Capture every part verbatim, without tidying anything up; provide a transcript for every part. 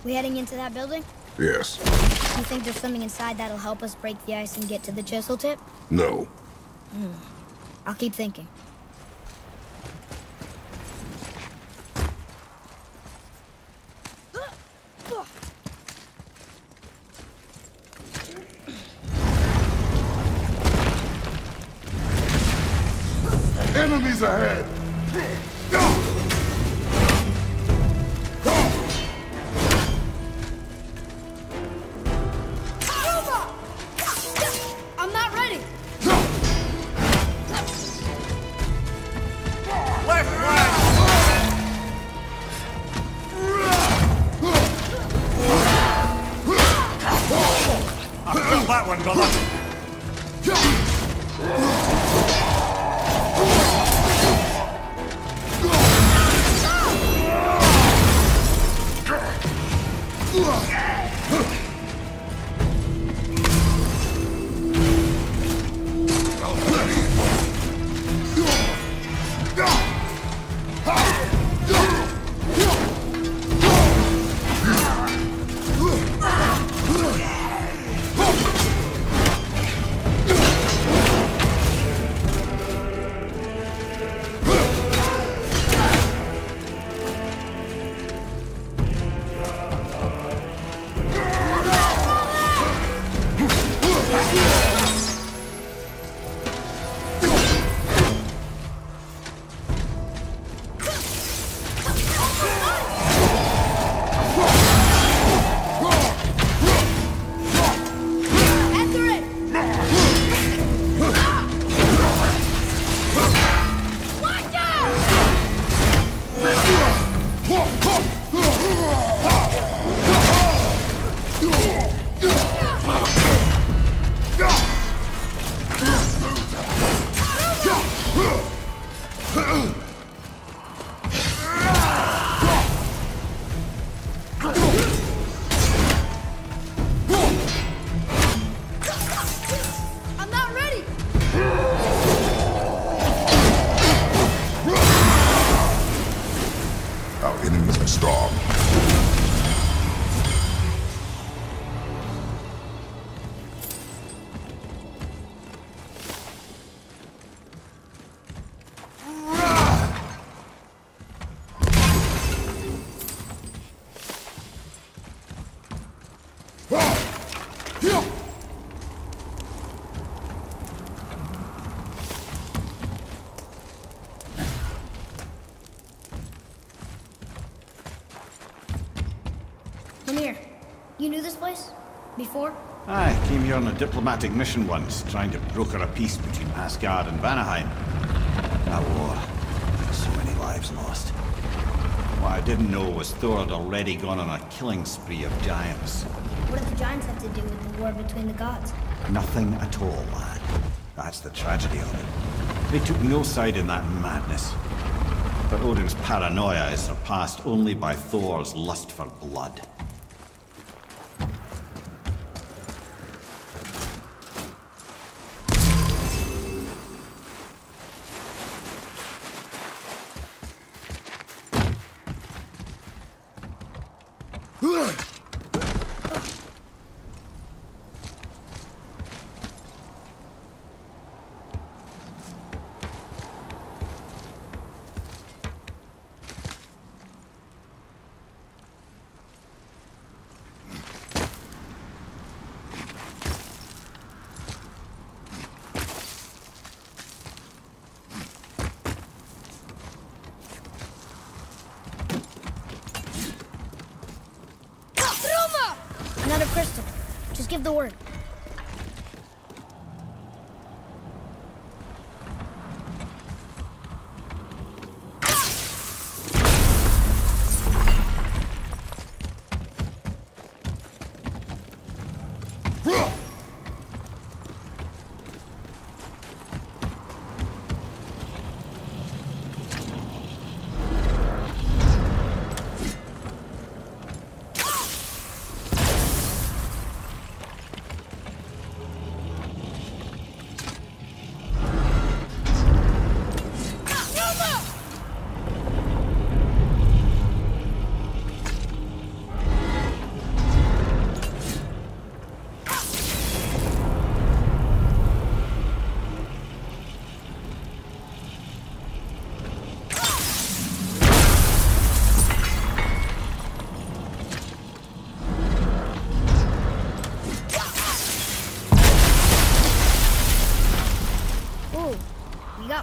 We heading into that building? Yes. You think there's something inside that'll help us break the ice and get to the chisel tip? No. Hmm. I'll keep thinking. Enemies ahead! I'm not ready! Left, right! I feel that one, brother! Our enemies are strong. Mimir, you knew this place? Before? I came here on a diplomatic mission once, trying to broker a peace between Asgard and Vanaheim. That war. So many lives lost. What I didn't know was Thor had already gone on a killing spree of giants. What did the giants have to do with the war between the gods? Nothing at all, lad. That's the tragedy of it. They took no side in that madness. But Odin's paranoia is surpassed only by Thor's lust for blood. Another crystal. Just give the word.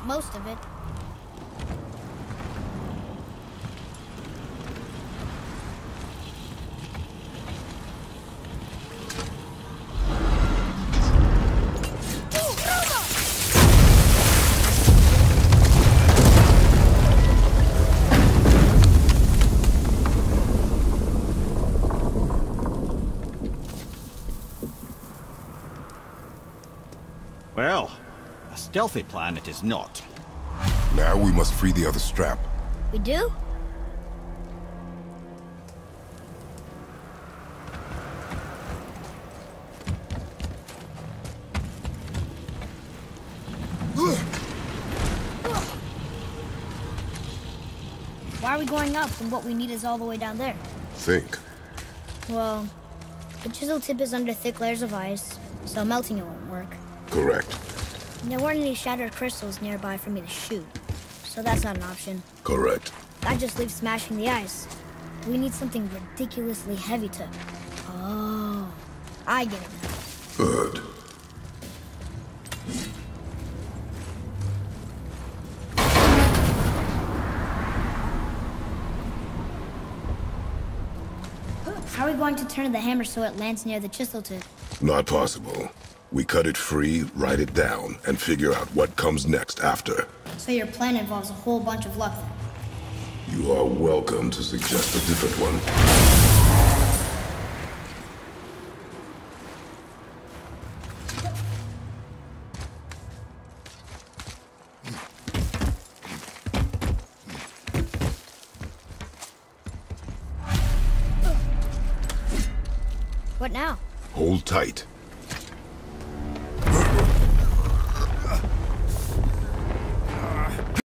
Most of it. Well, a stealthy plan it is not. Now we must free the other strap. We do? Why are we going up when what we need is all the way down there? Think. Well, the chisel tip is under thick layers of ice, so melting it won't work. Correct. And there weren't any shattered crystals nearby for me to shoot, so that's not an option. Correct. That just leaves smashing the ice. We need something ridiculously heavy to... Oh, I get it now. Good. How are we going to turn the hammer so it lands near the chisel tip? Not possible. We cut it free, write it down, and figure out what comes next after. So your plan involves a whole bunch of luck then? You are welcome to suggest a different one. What now? Hold tight.